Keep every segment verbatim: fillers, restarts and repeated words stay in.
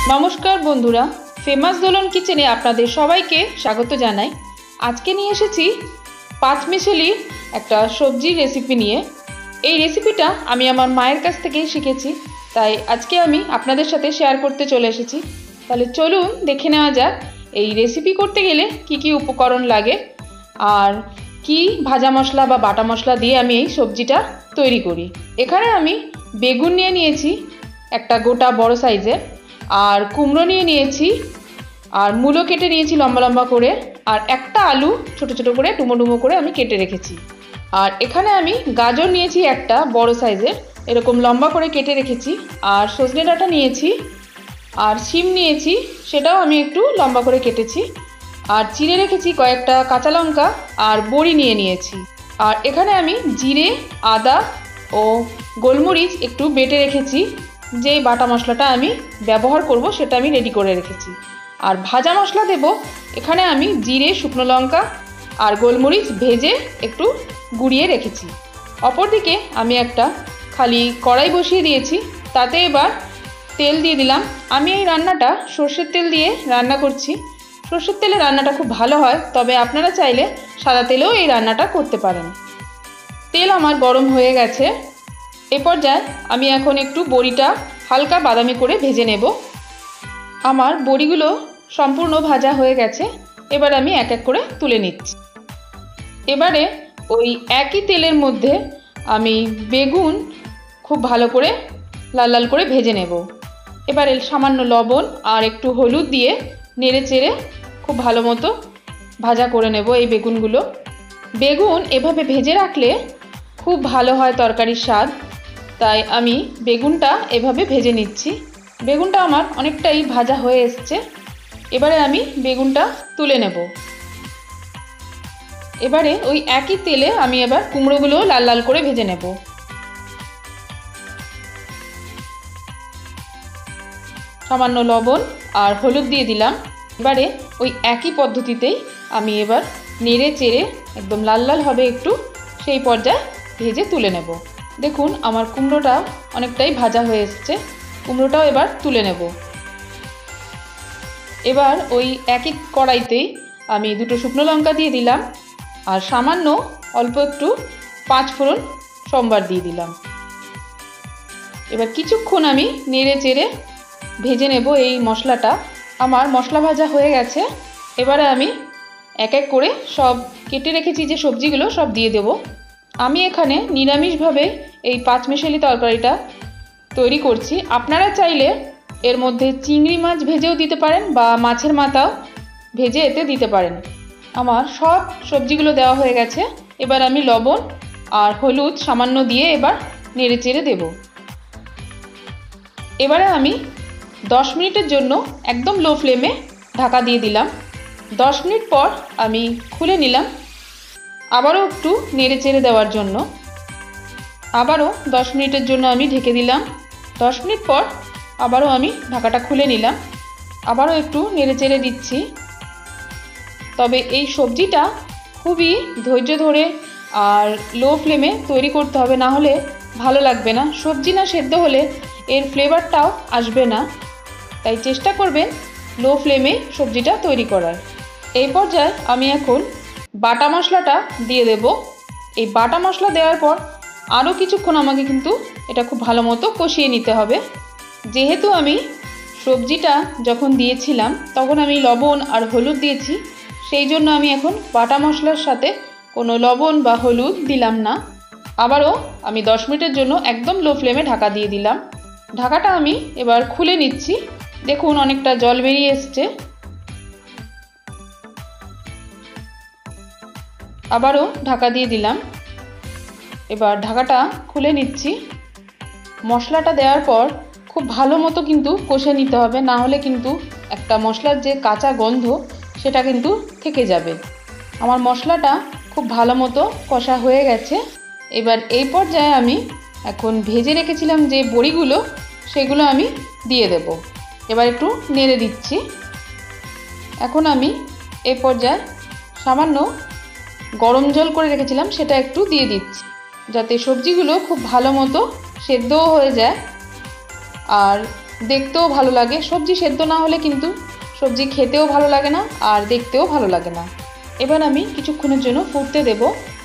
नमस्कार बंधुरा फेमास दोलन किचेने आपनादेर सबाइके स्वागत जानाई। आज के निये एसेछि पाँच मिशेली एकटा सब्जी रेसिपि निये। এই রেসিপিটা আমি আমার মায়ের কাছ থেকেই শিখেছি, তাই আজকে আমি আপনাদের সাথে শেয়ার করতে চলে এসেছি। তাহলে চলুন দেখে নেওয়া যাক এই রেসিপি করতে গেলে কি কি উপকরণ লাগে আর কি ভাজা মশলা বা বাটা মশলা দিয়ে আমি এই সবজিটা তৈরি করি। এখানে আমি বেগুন নিয়ে নিয়েছি একটা গোটা বড় সাইজের, আর কুমড়ো নিয়ে নিয়েছি, আর মূলো কেটে নিয়েছি লম্বা লম্বা করে, আর একটা আলু ছোট ছোট করে ডুমো ডুমো করে আমি কেটে রেখেছি। আর এখানে আমি গাজর নিয়েছি একটা বড় সাইজের, এরকম লম্বা করে কেটে রেখেছি। আর সজনে ডাঁটা নিয়েছি, আর শিম নিয়েছি, সেটাও আমি একটু লম্বা করে কেটেছি। আর চিড়ে রেখেছি কয়েকটা কাঁচা লঙ্কা, আর বড়ি নিয়ে নিয়েছি। আর এখানে আমি জিরে, আদা ও গোলমরিচ একটু বেটে রেখেছি। যে বাটা মশলাটা আমি ব্যবহার করব সেটা আমি রেডি করে রেখেছি। আর ভাজা মশলা দেব, এখানে আমি জিরে, শুকনো লঙ্কা আর গোলমরিচ ভেজে একটু গুঁড়িয়ে রেখেছি। অপরদিকে আমি একটা খালি কড়াই বসিয়ে দিয়েছি, তাতে এবার তেল দিয়ে দিলাম। আমি এই রান্নাটা সর্ষের তেল দিয়ে রান্না করছি। সর্ষের তেলে রান্নাটা খুব ভালো হয়, তবে আপনারা চাইলে সাদা তেলেও এই রান্নাটা করতে পারেন। তেল আমার গরম হয়ে গেছে। এ পর্যায়ে আমি এখন একটু বড়িটা হালকা বাদামি করে ভেজে নেব। আমার বড়িগুলো সম্পূর্ণ ভাজা হয়ে গেছে, এবার আমি এক এক করে তুলে নিচ্ছি। এবারে ওই একই তেলের মধ্যে আমি বেগুন খুব ভালো করে লাল লাল করে ভেজে নেব। এবারে সামান্য লবণ আর একটু হলুদ দিয়ে নেড়ে চেড়ে খুব ভালো মতো ভাজা করে নেব এই বেগুনগুলো। বেগুন এভাবে ভেজে রাখলে খুব ভালো হয় তরকারির স্বাদ, তাই আমি বেগুনটা এভাবে ভেজে নিচ্ছি। বেগুনটা আমার অনেকটাই ভাজা হয়ে এসছে। এবারে আমি বেগুনটা তুলে নেব। এবারে ওই একই তেলে আমি এবার কুমড়োগুলো লাল লাল করে ভেজে নেব। সামান্য লবণ আর হলুদ দিয়ে দিলাম। এবারে ওই একই পদ্ধতিতেই আমি এবার নেড়ে চেড়ে একদম লাল লাল হবে একটু, সেই পর্যায়ে ভেজে তুলে নেব। দেখুন আমার কুমড়োটা অনেকটাই ভাজা হয়ে এসছে। কুমড়োটাও এবার তুলে নেব। এবার ওই একই কড়াইতেই আমি দুটো শুকনো লঙ্কা দিয়ে দিলাম, আর সামান্য অল্প একটু পাঁচ ফোড়ন সম্বার দিয়ে দিলাম। এবার কিছুক্ষণ আমি নেড়ে চেড়ে ভেজে নেব এই মশলাটা। আমার মশলা ভাজা হয়ে গেছে। এবারে আমি এক এক করে সব কেটে রেখেছি যে সবজিগুলো সব দিয়ে দেব। আমি এখানে নিরামিষভাবে এই পাঁচমিশালি তরকারিটা তৈরি করছি। আপনারা চাইলে এর মধ্যে চিংড়ি মাছ ভেজেও দিতে পারেন বা মাছের মাথাও ভেজে এতে দিতে পারেন। আমার সব সবজিগুলো দেওয়া হয়ে গেছে। এবার আমি লবণ আর হলুদ সামান্য দিয়ে এবার নেড়ে চেড়ে দেব। এবারে আমি দশ মিনিটের জন্য একদম লো ফ্লেমে ঢাকা দিয়ে দিলাম। দশ মিনিট পর আমি খুলে নিলাম, আবারও একটু নেড়ে চেড়ে দেওয়ার জন্য। আবারও দশ মিনিটের জন্য আমি ঢেকে দিলাম। দশ মিনিট পর আবারও আমি ঢাকাটা খুলে নিলাম, আবারও একটু নেড়ে চেড়ে দিচ্ছি। তবে এই সবজিটা খুবই ধৈর্য ধরে আর লো ফ্লেমে তৈরি করতে হবে, না হলে ভালো লাগবে না। সবজি না সেদ্ধ হলে এর ফ্লেভারটাও আসবে না, তাই চেষ্টা করবেন লো ফ্লেমে সবজিটা তৈরি করার। এই পর্যায়ে আমি এখন বাটা মশলাটা দিয়ে দেব। এই বাটা মশলা দেওয়ার পর আরও কিছুক্ষণ আমাকে কিন্তু এটা খুব ভালো মতো কষিয়ে নিতে হবে। যেহেতু আমি সবজিটা যখন দিয়েছিলাম তখন আমি লবণ আর হলুদ দিয়েছি, সেই জন্য আমি এখন বাটা মশলার সাথে কোনো লবণ বা হলুদ দিলাম না। আবারও আমি দশ মিনিটের জন্য একদম লো ফ্লেমে ঢাকা দিয়ে দিলাম। ঢাকাটা আমি এবার খুলে নিচ্ছি। দেখুন অনেকটা জল বেরিয়ে এসছে। আবারও ঢাকা দিয়ে দিলাম। এবার ঢাকাটা খুলে নিচ্ছি। মশলাটা দেওয়ার পর খুব ভালো মতো কিন্তু কষে নিতে হবে, না হলে কিন্তু একটা মশলার যে কাঁচা গন্ধ সেটা কিন্তু থেকে যাবে। আমার মশলাটা খুব ভালো মতো কষা হয়ে গেছে। এবার এই পর্যায়ে আমি এখন ভেজে রেখেছিলাম যে বড়িগুলো, সেগুলো আমি দিয়ে দেব। এবার একটু নেড়ে দিচ্ছি। এখন আমি এই পর্যায়ে সামান্য গরম জল করে রেখেছিলাম সেটা একটু দিয়ে দিচ্ছি, যাতে সবজিগুলো খুব ভালো মতো সেদ্ধও হয়ে যায় আর দেখতেও ভালো লাগে। সবজি সেদ্ধ না হলে কিন্তু সবজি খেতেও ভালো লাগে না আর দেখতেও ভালো লাগে না। এবার আমি কিছুক্ষণের জন্য ফুটতে দেব।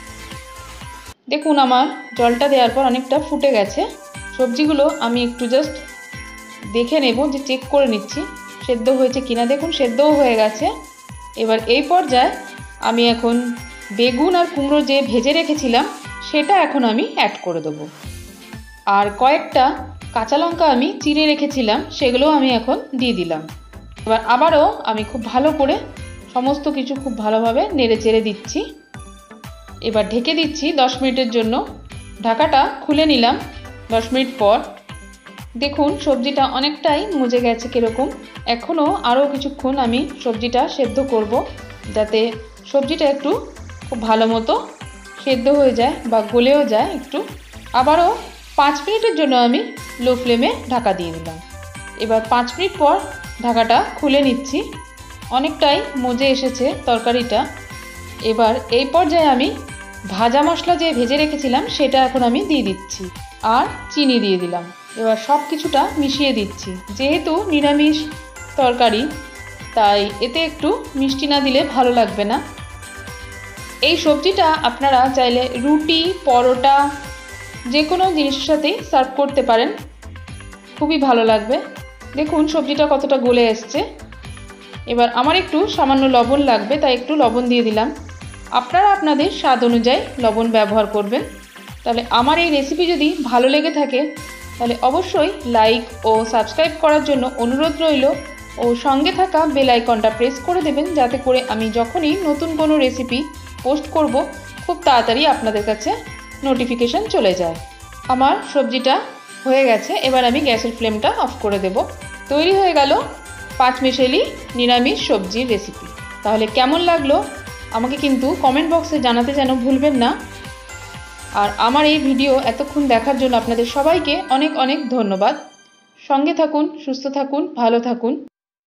দেখুন আমার জলটা দেওয়ার পর অনেকটা ফুটে গেছে। সবজিগুলো আমি একটু জাস্ট দেখে নেব, যে চেক করে নিচ্ছি সেদ্ধ হয়েছে কিনা। দেখুন সেদ্ধও হয়ে গেছে। এবার এই পর্যায়ে আমি এখন বেগুন আর কুমড়ো যে ভেজে রেখেছিলাম সেটা এখন আমি অ্যাড করে দেবো। আর কয়েকটা কাঁচা লঙ্কা আমি চিড়ে রেখেছিলাম, সেগুলোও আমি এখন দিয়ে দিলাম। এবার আবারও আমি খুব ভালো করে সমস্ত কিছু খুব ভালোভাবে নেড়ে চেড়ে দিচ্ছি। এবার ঢেকে দিচ্ছি দশ মিনিটের জন্য। ঢাকাটা খুলে নিলাম দশ মিনিট পর। দেখুন সবজিটা অনেকটাই মজে গেছে কীরকম। এখনও আরও কিছুক্ষণ আমি সবজিটা সেদ্ধ করব, যাতে সবজিটা একটু খুব ভালো মতো সেদ্ধ হয়ে যায় বা গলেও যায় একটু। আবারও পাঁচ মিনিটের জন্য আমি লো ফ্লেমে ঢাকা দিয়ে দিলাম। এবার পাঁচ মিনিট পর ঢাকাটা খুলে নিচ্ছি। অনেকটাই মজে এসেছে তরকারিটা। এবার এই পর্যায়ে আমি ভাজা মশলা যে ভেজে রেখেছিলাম সেটা এখন আমি দিয়ে দিচ্ছি, আর চিনি দিয়ে দিলাম। এবার সব কিছুটা মিশিয়ে দিচ্ছি। যেহেতু নিরামিষ তরকারি তাই এতে একটু মিষ্টি না দিলে ভালো লাগবে না। এই সবজিটা আপনারা চাইলে রুটি, পরোটা যে কোনো জিনিসের সাথেই সার্ভ করতে পারেন, খুবই ভালো লাগবে। দেখুন সবজিটা কতটা গলে এসছে। এবার আমার একটু সামান্য লবণ লাগবে, তাই একটু লবণ দিয়ে দিলাম। আপনারা আপনাদের স্বাদ অনুযায়ী লবণ ব্যবহার করবেন। তাহলে আমার এই রেসিপি যদি ভালো লেগে থাকে তাহলে অবশ্যই লাইক ও সাবস্ক্রাইব করার জন্য অনুরোধ রইল, ও সঙ্গে থাকা বেল আইকনটা প্রেস করে দেবেন, যাতে করে আমি যখনই নতুন কোনো রেসিপি পোস্ট করব খুব তাড়াতাড়ি আপনাদের কাছে নোটিফিকেশান চলে যায়। আমার সবজিটা হয়ে গেছে। এবার আমি গ্যাসের ফ্লেমটা অফ করে দেব। তৈরি হয়ে গেল পাঁচমিশালি নিরামিষ সবজির রেসিপি। তাহলে কেমন লাগলো আমাকে কিন্তু কমেন্ট বক্সে জানাতে যেন ভুলবেন না। আর আমার এই ভিডিও এতক্ষণ দেখার জন্য আপনাদের সবাইকে অনেক অনেক ধন্যবাদ। সঙ্গে থাকুন, সুস্থ থাকুন, ভালো থাকুন।